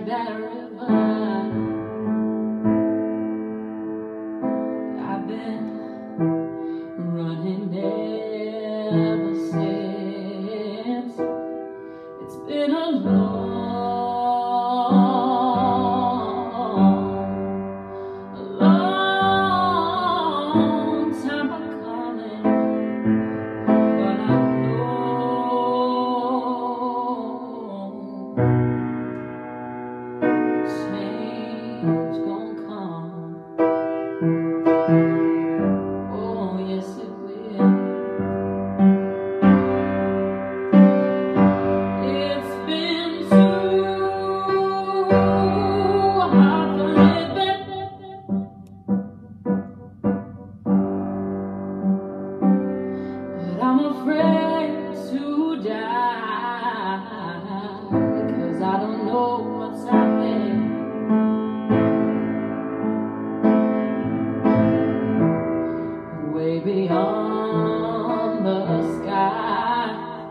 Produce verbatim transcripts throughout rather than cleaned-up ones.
that river. I've been running ever since. It's been a long, a long time coming, but I know change gon' come. Oh yes it will. It's been too hard for living, but I'm afraid to die, because I don't know what's out there. Way beyond the sky.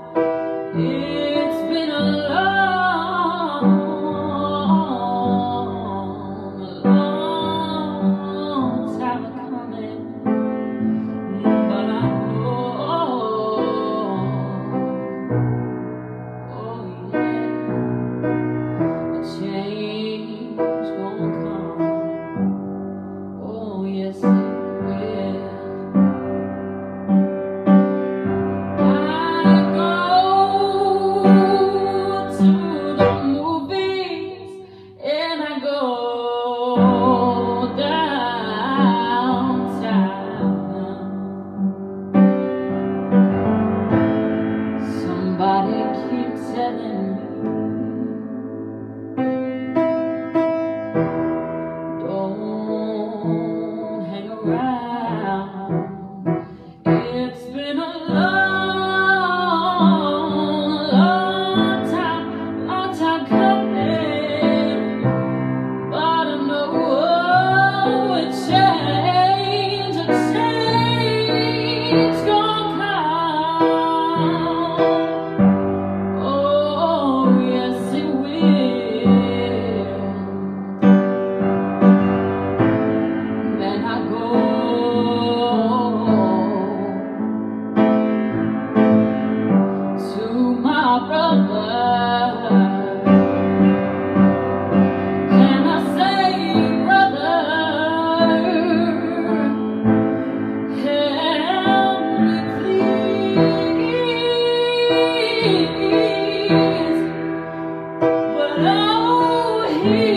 It's been a long, long time coming, but I know, oh yeah, a change gon' come. Oh yes it will. Somebody keep telling me, don't hang around. It's been a long, long time, long time coming, but I know a change, a change gon' come. Then I go to my brother and I say, brother, help me please. But oh, he